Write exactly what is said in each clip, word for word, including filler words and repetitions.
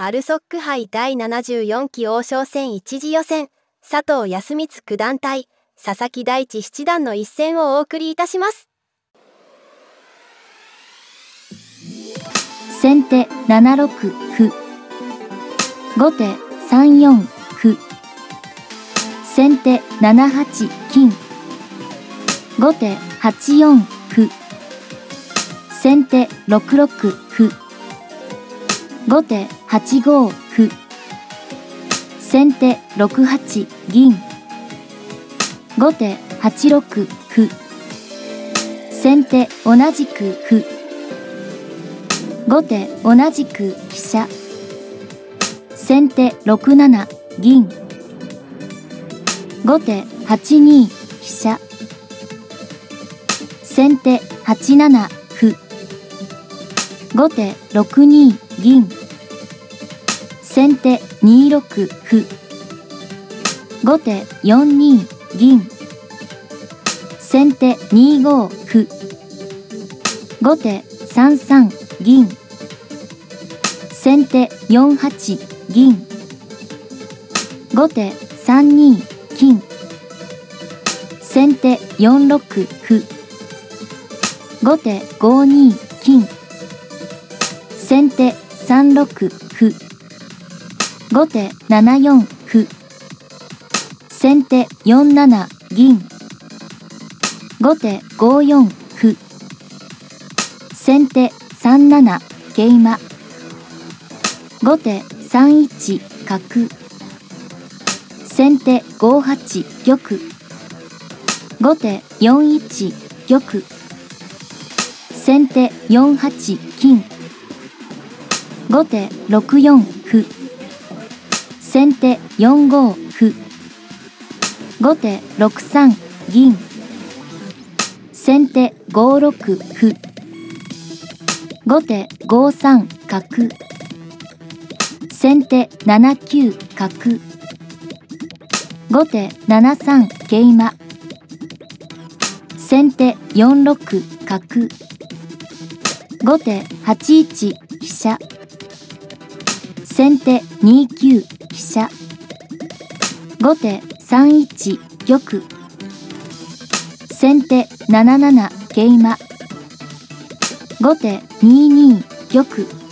アルソック杯だいななじゅうよんき王将戦一次予選、佐藤康光九段対佐々木大地七段の一戦をお送りいたします。 先手ななろく歩、後手さんよん歩、先手ななはち金、後手はちよん歩、先手ろくろく歩、後手はちご歩、先手ろくはち銀、後手はちろく歩、先手同じく歩、後手同じく飛車、先手ろくなな銀、後手はちに飛車、先手はちなな歩、後手ろくに銀、先手にろく歩、後手よんに銀、先手にご歩、後手さんさん銀、先手よんはち銀、後手さんに金、先手よんろく歩、後手ごに金、先手さんろく歩、後手ななよん歩、先手よんなな銀、後手ごよん歩、先手さんなな桂馬、後手さんいち角、先手ごはち玉、後手よんいち玉、先手よんはち金、後手ろくよん歩、先手よんご歩、後手ろくさん銀、先手ごろく歩、後手ごさん角、先手ななきゅう角、後手ななさん桂馬、先手よんろく角、後手はちいち飛車、先手にきゅう飛車、後手さんいち玉、先手なななな桂馬、後手にに玉、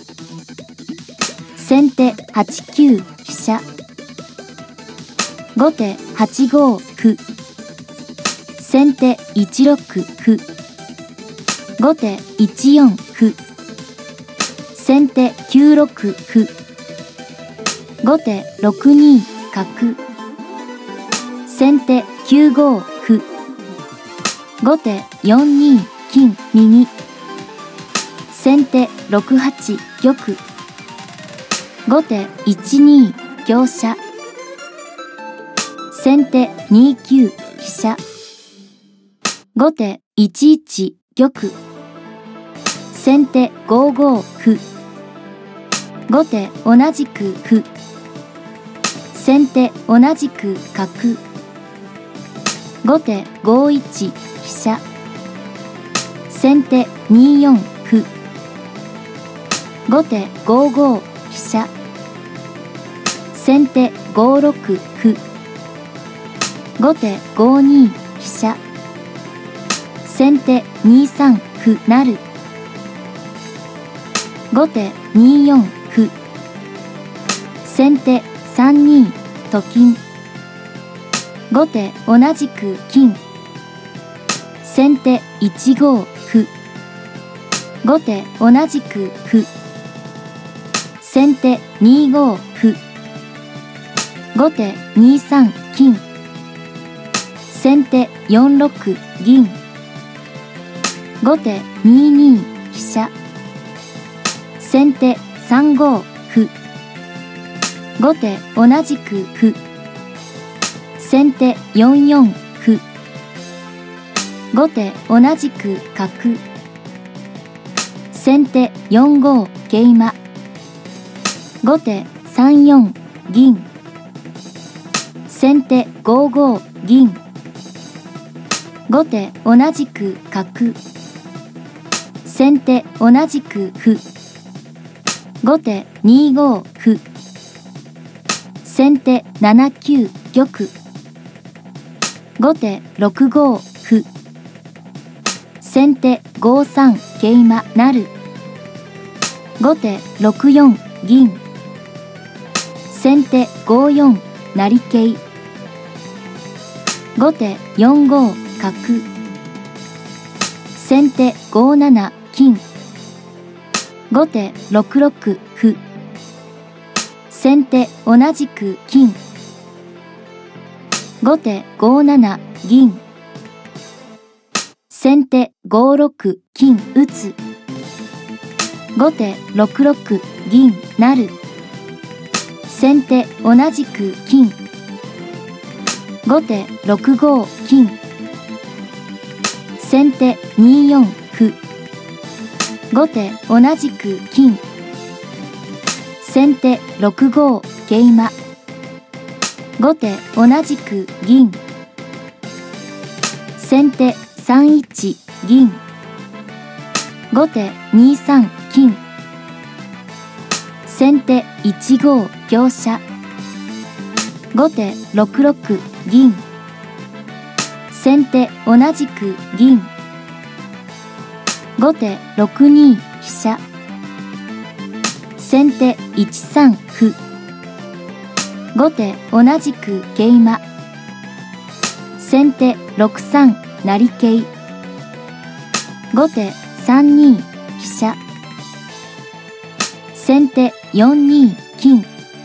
先手はちきゅう飛車、後手はちご歩、先手いちろく歩、後手いちよん歩、先手きゅうろく歩、後手ろくに角、先手きゅうご歩、後手よんに金右、先手ろくはち玉、後手いちに香車、先手にきゅう飛車、後手いちいち玉、先手ごご歩、後手同じく歩、先手同じく角、後手ごいち飛車、先手によん歩、後手ごご飛車、先手ごろく歩、後手ごに飛車、先手にさん歩成、後手によん歩、先手さんにと金、後手同じく金、先手いちご歩、後手同じく歩、先手にご歩、後手にさん金、先手よんろく銀、後手にに飛車、先手さんご歩、後手同じく歩、先手よんよん歩、後手同じく角、先手よんご桂馬、後手さんよん銀、先手ごご銀、後手同じく角、先手同じく歩、後手にご歩。先手なな九玉。後手ろく五歩。先手ご三桂馬成。後手ろく四銀。先手ご四成桂。後手よん五角。先手ご七金。後手ろく六歩。先手同じく金。後手ご七銀。先手ご六金打つ。後手ろく六銀成。先手同じく金。後手ろく五金。先手に四歩。後手同じく金。先手ろく五桂馬。後手同じく銀。先手さん一銀。後手に三金。先手いち五香車。後手ろく六銀。先手同じく銀。後手ろく二飛車。先手いち三歩。後手同じく桂馬。先手ろく三成桂。後手さん二飛車。先手よん二金。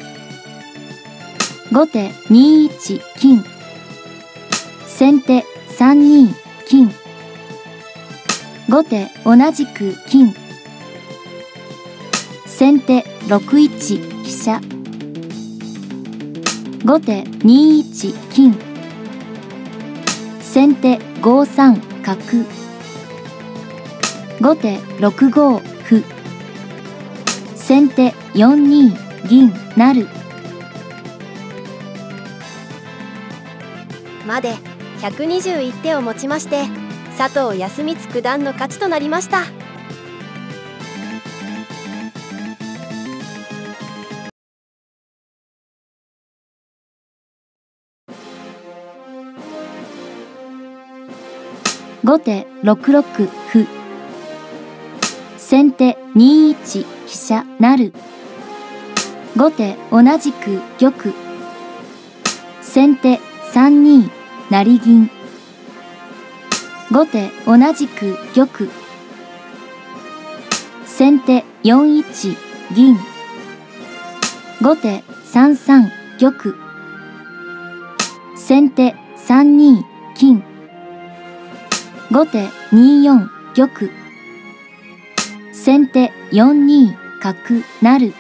後手に一金。先手さん二金。後手同じく金。先手ろく一飛車。後手に一金。先手ご三角。後手ろく五歩。先手よん二銀成。 までひゃくにじゅういち手をもちまして佐藤康光九段の勝ちとなりました。 後手ろく六歩。先手に一飛車成。後手同じく玉。先手さん二成銀。後手同じく玉。先手よん一銀。後手さん三玉。先手さん二金。後手に四玉。先手よん二角成。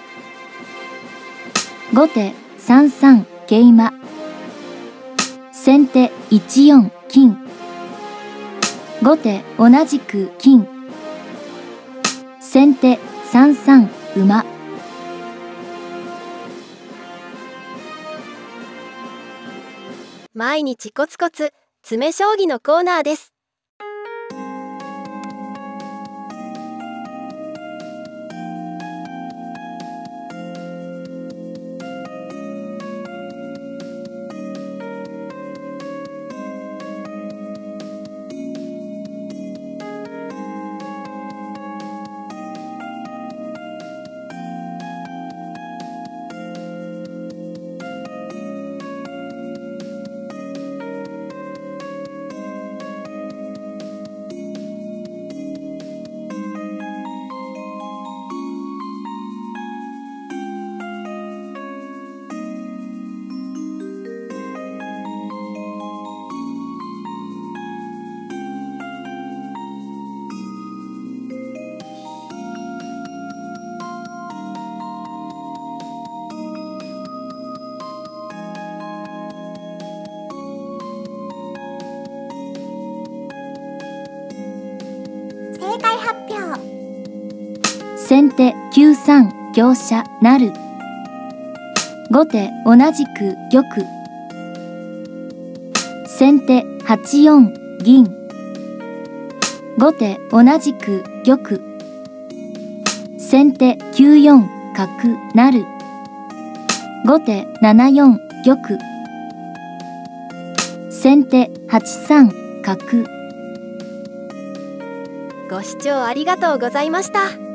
後手さん三桂馬。先手いち四金。後手同じく金。先手さん三馬。 毎日コツコツ詰将棋のコーナーです。 正解発表。 先手きゅう三香車成。後手同じく玉。先手はち四銀。後手同じく玉。先手きゅう四角成。 後手ななよん玉。先手はちさん角。 ご視聴ありがとうございました。